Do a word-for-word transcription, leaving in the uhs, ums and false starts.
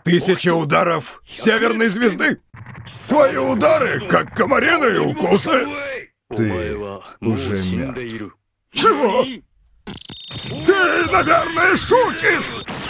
Тысяча ударов Северной Звезды. Твои удары, как комариные укусы. Ты уже мертв. Чего? Ты, наверное, шутишь!